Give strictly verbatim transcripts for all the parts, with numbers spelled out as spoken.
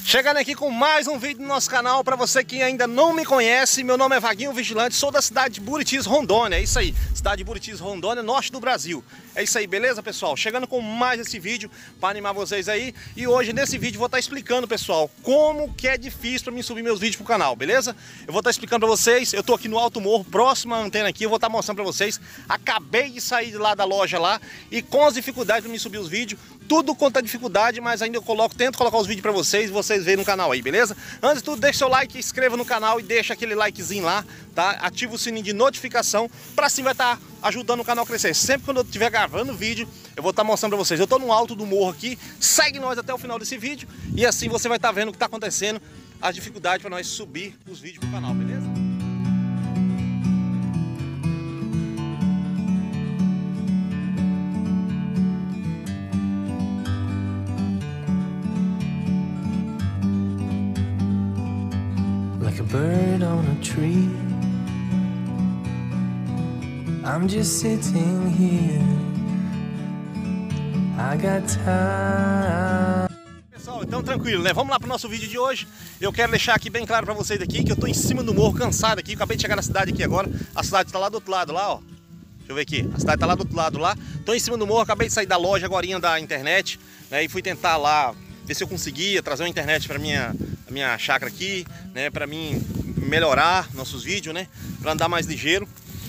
Chegando aqui com mais um vídeo no nosso canal. Para você que ainda não me conhece, meu nome é Vaguinho Vigilante, sou da cidade de Buritis, Rondônia. É isso aí, cidade de Buritis, Rondônia, norte do Brasil. É isso aí, beleza, pessoal? Chegando com mais esse vídeo para animar vocês aí. E hoje nesse vídeo vou estar explicando, pessoal, como que é difícil para mim subir meus vídeos pro canal, beleza? Eu vou estar explicando para vocês. Eu tô aqui no Alto Morro, próximo à antena aqui. Eu vou estar mostrando para vocês. Acabei de sair de lá da loja lá e com as dificuldades para me subir os vídeos. Tudo quanto a dificuldade, mas ainda eu coloco, tento colocar os vídeos para vocês e vocês verem no canal aí, beleza? Antes de tudo, deixa seu like, inscreva no canal e deixa aquele likezinho lá, tá? Ativa o sininho de notificação, para assim vai estar ajudando o canal a crescer. Sempre quando eu estiver gravando vídeo, eu vou estar mostrando para vocês. Eu tô no alto do morro aqui, segue nós até o final desse vídeo e assim você vai estar vendo o que está acontecendo, as dificuldades para nós subir os vídeos pro canal, beleza? Like a bird on a tree, I'm just sitting here. I got time. Pessoal, então tranquilo, né? Vamos lá pro nosso vídeo de hoje. Eu quero deixar aqui bem claro pra vocês aqui que eu tô em cima do morro, cansado aqui. Acabei de chegar na cidade aqui agora. A cidade tá lá do outro lado, lá, ó. Deixa eu ver aqui. A cidade tá lá do outro lado, lá. Tô em cima do morro, acabei de sair da loja agorinha da internet, né? E fui tentar lá ver se eu conseguia trazer uma internet pra minha, a minha chácara aqui, né? Pra mim melhorar nossos vídeos, né? Pra andar mais ligeiro.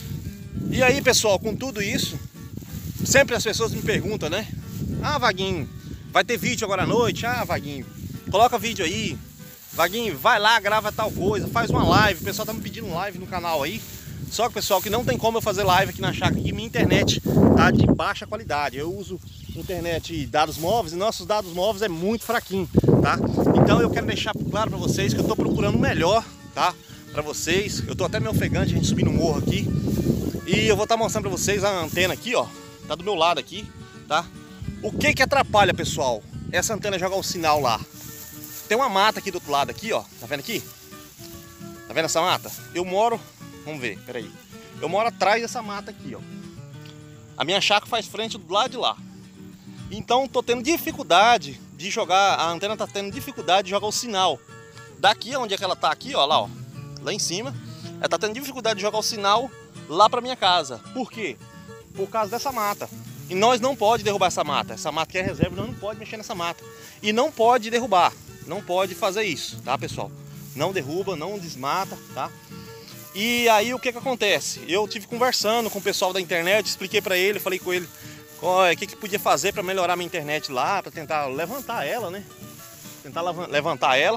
E aí, pessoal, com tudo isso, sempre as pessoas me perguntam, né? Ah, Vaguinho, vai ter vídeo agora à noite? Ah, Vaguinho, coloca vídeo aí. Vaguinho, vai lá, grava tal coisa, faz uma live. O pessoal tá me pedindo live no canal aí. Só que, pessoal, que não tem como eu fazer live aqui na chácara, que minha internet tá de baixa qualidade. Eu uso internet e dados móveis e nossos dados móveis é muito fraquinho, tá? Então eu quero deixar claro pra vocês que eu tô procurando o melhor, tá? Pra vocês. Eu tô até meio ofegante a gente subir no morro aqui. E eu vou estar mostrando pra vocês a antena aqui, ó. Tá do meu lado aqui, tá? O que que atrapalha, pessoal, essa antena jogar o sinal lá? Tem uma mata aqui do outro lado aqui, ó. Tá vendo aqui? Tá vendo essa mata? Eu moro... Vamos ver, peraí. Eu moro atrás dessa mata aqui, ó. A minha chácara faz frente do lado de lá. Então tô tendo dificuldade de jogar... A antena tá tendo dificuldade de jogar o sinal. Daqui, onde é que ela tá aqui, ó, lá, ó. Lá em cima. Ela tá tendo dificuldade de jogar o sinal lá pra minha casa. Por quê? Por causa dessa mata. E nós não pode derrubar essa mata. Essa mata que é reserva, nós não pode mexer nessa mata. E não pode derrubar. Não pode fazer isso, tá, pessoal? Não derruba, não desmata, tá? E aí o que que acontece? Eu tive conversando com o pessoal da internet, expliquei pra ele, falei com ele o que que podia fazer pra melhorar minha internet lá, pra tentar levantar ela, né? Tentar levantar ela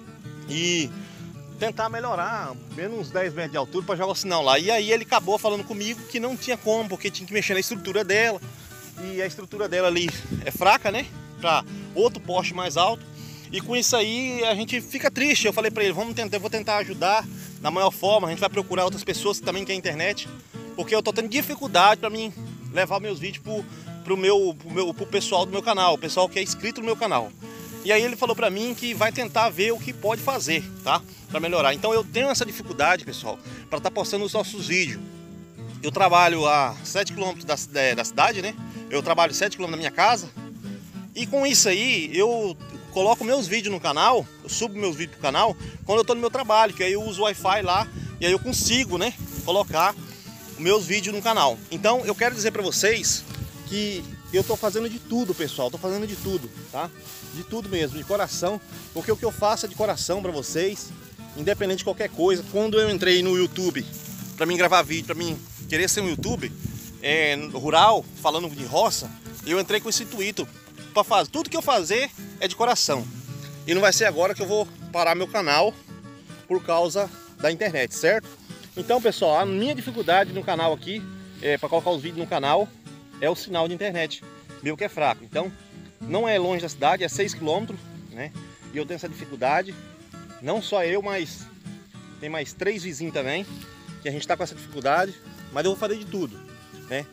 e tentar melhorar, menos uns dez metros de altura para jogar o sinal lá. E aí ele acabou falando comigo que não tinha como, porque tinha que mexer na estrutura dela. E a estrutura dela ali é fraca, né? Para outro poste mais alto. E com isso aí a gente fica triste. Eu falei para ele, vamos tentar, eu vou tentar ajudar da maior forma. A gente vai procurar outras pessoas que também querem internet, porque eu tô tendo dificuldade para mim levar meus vídeos pro, pro meu, pro meu, pro pessoal do meu canal, o pessoal que é inscrito no meu canal. E aí ele falou pra mim que vai tentar ver o que pode fazer, tá? Pra melhorar. Então eu tenho essa dificuldade, pessoal, pra estar postando os nossos vídeos. Eu trabalho a sete quilômetros da, da cidade, né? Eu trabalho sete quilômetros da minha casa. E com isso aí, eu coloco meus vídeos no canal, eu subo meus vídeos pro canal quando eu tô no meu trabalho, que aí eu uso o Wi-Fi lá e aí eu consigo, né, colocar os meus vídeos no canal. Então eu quero dizer pra vocês que eu tô fazendo de tudo, pessoal, tô fazendo de tudo, tá? De tudo mesmo, de coração, porque o que eu faço é de coração pra vocês, independente de qualquer coisa. Quando eu entrei no YouTube pra mim gravar vídeo, pra mim querer ser um YouTube é, rural, falando de roça, eu entrei com esse intuito pra fazer, tudo que eu fazer é de coração. E não vai ser agora que eu vou parar meu canal por causa da internet, certo? Então, pessoal, a minha dificuldade no canal aqui, é, pra colocar os vídeos no canal, é o sinal de internet, meu que é fraco. Então, não é longe da cidade, é seis quilômetros, né? E eu tenho essa dificuldade. Não só eu, mas tem mais três vizinhos também, que a gente tá com essa dificuldade. Mas eu vou fazer de tudo, né?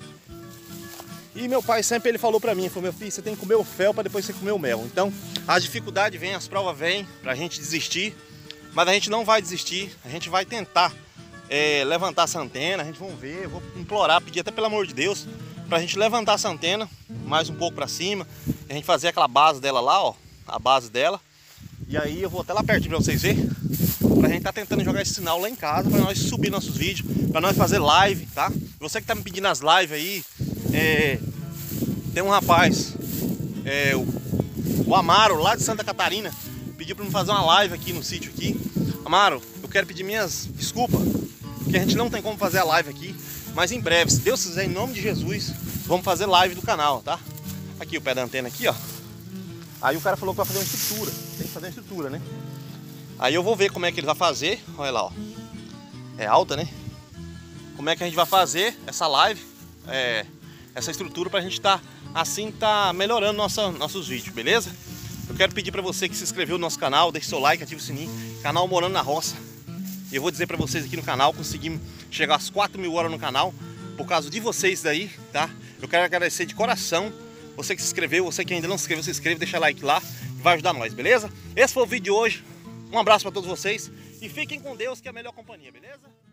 E meu pai sempre ele falou pra mim, falou, meu filho, você tem que comer o fel para depois você comer o mel. Então, as dificuldades vêm, as provas vêm pra gente desistir. Mas a gente não vai desistir, a gente vai tentar é, levantar essa antena. A gente vai ver, eu vou implorar, pedir até pelo amor de Deus, pra gente levantar essa antena mais um pouco pra cima, a gente fazer aquela base dela lá, ó, a base dela, E aí eu vou até lá pertinho pra vocês verem. Pra gente tá tentando jogar esse sinal lá em casa, pra nós subir nossos vídeos, pra nós fazer live, tá? Você que tá me pedindo as lives aí, é... tem um rapaz, é, o, o Amaro, lá de Santa Catarina, pediu pra me fazer uma live aqui no sítio aqui. Amaro, eu quero pedir minhas desculpas, porque a gente não tem como fazer a live aqui, mas em breve, se Deus quiser, em nome de Jesus, vamos fazer live do canal, tá? Aqui o pé da antena aqui, ó. Aí o cara falou que vai fazer uma estrutura, tem que fazer uma estrutura, né? Aí eu vou ver como é que ele vai fazer, olha lá, ó. É alta, né? Como é que a gente vai fazer essa live, é, essa estrutura pra gente tá, assim, tá melhorando nossa, nossos vídeos, beleza? Eu quero pedir pra você que se inscreveu no nosso canal, deixe seu like, ative o sininho, canal Morando na Roça. E eu vou dizer pra vocês aqui no canal, conseguimos chegar às quatro mil horas no canal, por causa de vocês daí, tá? Eu quero agradecer de coração, você que se inscreveu, você que ainda não se inscreveu, se inscreve, deixa like lá, que vai ajudar nós, beleza? Esse foi o vídeo de hoje, um abraço pra todos vocês e fiquem com Deus, que é a melhor companhia, beleza?